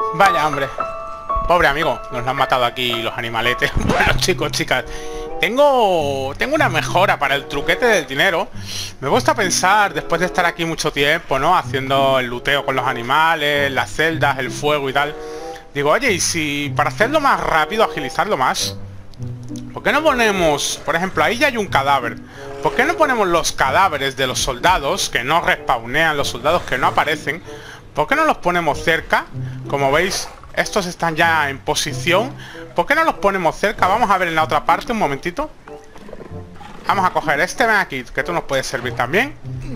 Vaya, hombre. Pobre amigo, nos lo han matado aquí los animaletes. Bueno, chicos, chicas, tengo una mejora para el truquete del dinero. Me gusta pensar, después de estar aquí mucho tiempo, ¿no? Haciendo el luteo con los animales, las celdas, el fuego y tal. Digo, oye, y si para hacerlo más rápido, agilizarlo más, ¿por qué no ponemos, por ejemplo, ahí ya hay un cadáver? ¿Por qué no ponemos los cadáveres de los soldados que no respawnean, los soldados que no aparecen? ¿Por qué no los ponemos cerca? Como veis, estos están ya en posición. ¿Por qué no los ponemos cerca? Vamos a ver en la otra parte, un momentito. Vamos a coger este, ven aquí, que tú nos puedes servir también.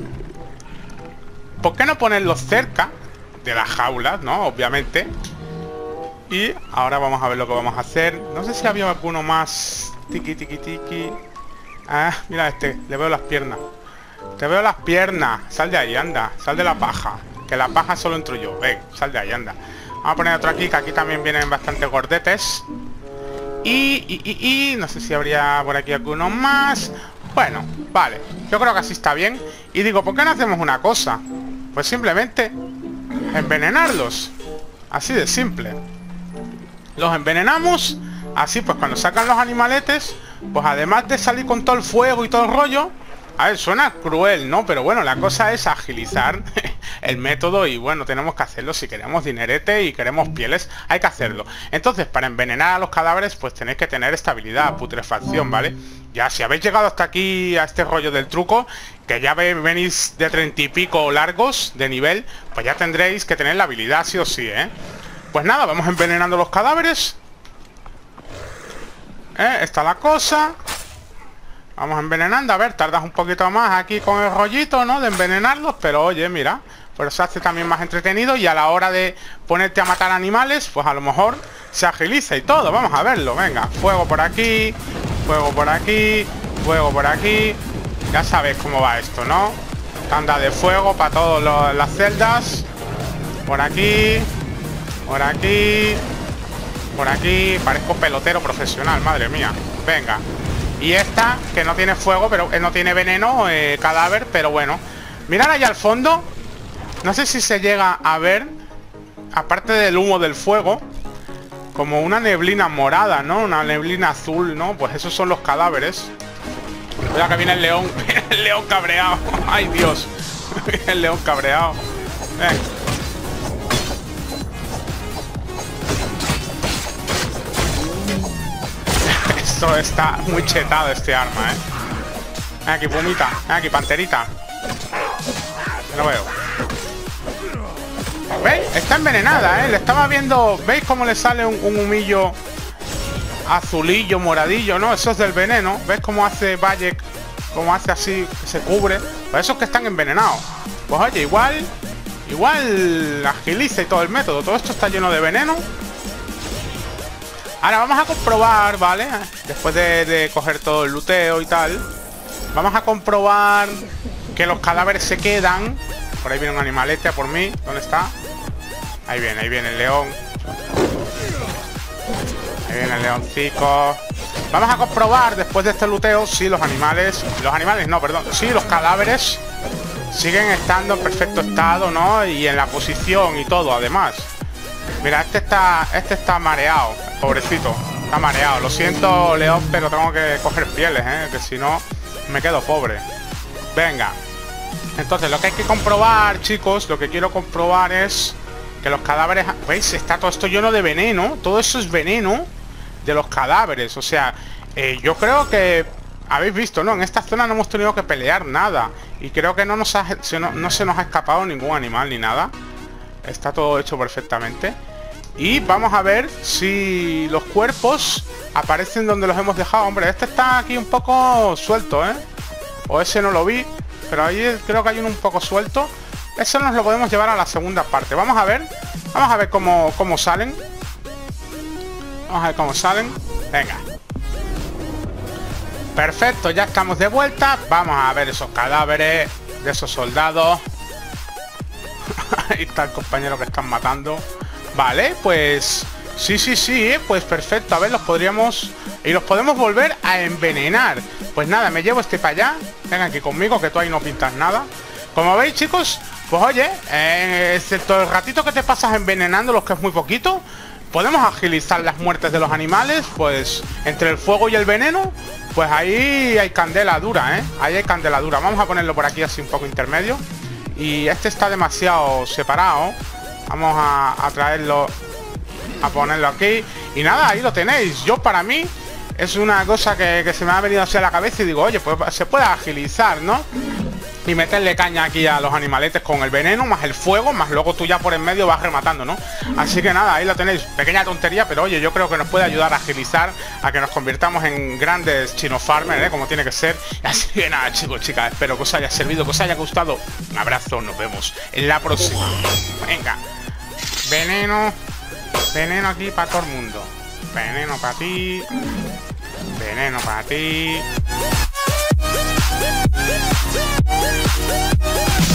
¿Por qué no ponerlos cerca de las jaulas, no? Obviamente. Y ahora vamos a ver lo que vamos a hacer. No sé si había alguno más. Tiki, tiki, tiki. Ah, mira este, le veo las piernas. Te veo las piernas. Sal de ahí, anda. Sal de la paja. Que la paja solo entro yo. Ven, sal de ahí, anda. Vamos a poner otro aquí, que aquí también vienen bastante gordetes. Y no sé si habría por aquí alguno más. Bueno, vale. Yo creo que así está bien. Y digo, ¿por qué no hacemos una cosa? Pues simplemente envenenarlos. Así de simple. Los envenenamos. Así pues cuando sacan los animaletes, pues además de salir con todo el fuego y todo el rollo. A ver, suena cruel, ¿no? Pero bueno, la cosa es agilizar el método. Y bueno, tenemos que hacerlo. Si queremos dinerete y queremos pieles, hay que hacerlo. Entonces, para envenenar a los cadáveres, pues tenéis que tener estabilidad, putrefacción, ¿vale? Ya, si habéis llegado hasta aquí a este rollo del truco, que ya venís de 30 y pico largos de nivel, pues ya tendréis que tener la habilidad sí o sí, ¿eh? Pues nada, vamos envenenando los cadáveres. Está la cosa. Vamos envenenando. A ver, tardas un poquito más aquí con el rollito, ¿no? De envenenarlos. Pero oye, mira, pues se hace también más entretenido. Y a la hora de ponerte a matar animales, pues a lo mejor se agiliza y todo. Vamos a verlo, venga. Fuego por aquí, fuego por aquí, fuego por aquí. Ya sabéis cómo va esto, ¿no? Tanda de fuego para todas las celdas. Por aquí, por aquí, por aquí. Parezco pelotero profesional, madre mía. Venga. Y esta, que no tiene fuego, pero no tiene veneno, cadáver, pero bueno. Mirad allá al fondo. No sé si se llega a ver, aparte del humo del fuego, como una neblina morada, ¿no? Una neblina azul, ¿no? Pues esos son los cadáveres. Mira que viene el león. El león cabreado. Ay, Dios. El león cabreado. Esto está muy chetado, este arma, ¿eh? Ven aquí, pumita. Ven aquí, panterita. No veo. ¿Veis? Está envenenada, ¿eh? Le estaba viendo... ¿Veis cómo le sale un humillo azulillo, moradillo, ¿no? Eso es del veneno. ¿Veis cómo hace Bayek? Cómo hace así, que se cubre. Pues esos que están envenenados. Pues oye, igual agiliza y todo el método. Todo esto está lleno de veneno. Ahora vamos a comprobar, ¿vale? Después de coger todo el luteo y tal, vamos a comprobar que los cadáveres se quedan. Por ahí viene un animalete a por mí. ¿Dónde está? Ahí viene el león. Ahí viene el leoncico. Vamos a comprobar después de este luteo si los animales no, perdón, si los cadáveres siguen estando en perfecto estado, ¿no? Y en la posición y todo, además. Mira, este está mareado, pobrecito. Está mareado. Lo siento, león, pero tengo que coger pieles, que si no me quedo pobre. Venga. Entonces, lo que hay que comprobar, chicos, lo que quiero comprobar es que los cadáveres... ¿Veis? Está todo esto lleno de veneno. Todo eso es veneno de los cadáveres. O sea, yo creo que... Habéis visto, ¿no? En esta zona no hemos tenido que pelear nada. Y creo que no se nos ha escapado ningún animal ni nada. Está todo hecho perfectamente. Y vamos a ver si los cuerpos aparecen donde los hemos dejado. Hombre, este está aquí un poco suelto, ¿eh? O ese no lo vi, pero ahí creo que hay uno un poco suelto. Eso nos lo podemos llevar a la segunda parte. Vamos a ver cómo salen. Vamos a ver cómo salen. Venga. Perfecto, ya estamos de vuelta. Vamos a ver esos cadáveres de esos soldados. Ahí está el compañero que están matando. Vale, pues... Sí, pues perfecto. A ver, los podemos volver a envenenar. Pues nada, me llevo este para allá. Ven aquí conmigo, que tú ahí no pintas nada. Como veis, chicos, Pues oye, excepto el ratito que te pasas envenenándolos, que es muy poquito, podemos agilizar las muertes de los animales. Pues entre el fuego y el veneno, pues ahí hay candela dura, ¿eh? Ahí hay candela dura. Vamos a ponerlo por aquí así un poco intermedio. Y este está demasiado separado. Vamos a traerlo, a ponerlo aquí. Y nada, ahí lo tenéis. Yo, para mí, es una cosa que se me ha venido así a la cabeza y digo, oye, pues se puede agilizar, ¿no? Y meterle caña aquí a los animaletes con el veneno, más el fuego, más luego tú ya por en medio vas rematando, ¿no? Así que nada, ahí lo tenéis. Pequeña tontería, pero oye, yo creo que nos puede ayudar a agilizar, a que nos convirtamos en grandes chino farmers, ¿eh? Como tiene que ser. Así que nada, chicos, chicas, espero que os haya servido, que os haya gustado. Un abrazo, nos vemos en la próxima. Venga. Veneno. Veneno aquí para todo el mundo. Veneno para ti. Veneno para ti.